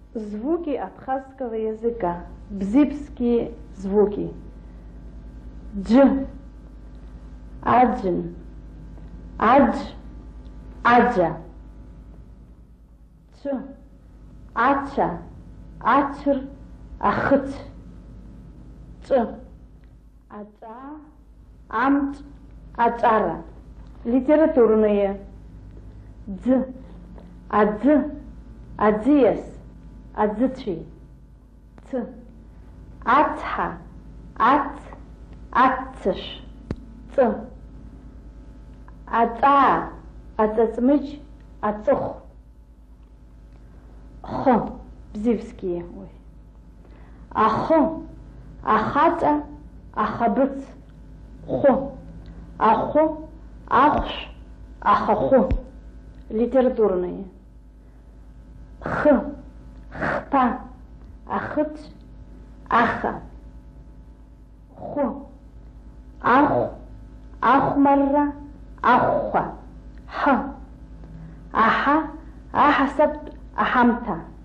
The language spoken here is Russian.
Звуки абхазского языка. Бзипские звуки. Дж. Аджин. Адж. Аджа. Ч. Ача. Ачр. Ахыч. Ч. Ача. Амч. Ачара. Литературные. Дз. Адз. Адзиес. Адзычи. Ц. Ацха. Ац. Ацыш. Ц. Аца. Ацацмыч. Ацух. Х. Бзивские. Ой. Ахо. Ахаца. Ахабыц. Хо. Ахо. Ахш. Ахахо. Литературные. Х. Хпа. Ахыч. Аха. Хо. Аху. Ахмарра. Ахуха. Х. Аха. Ахасаб. Ахамта.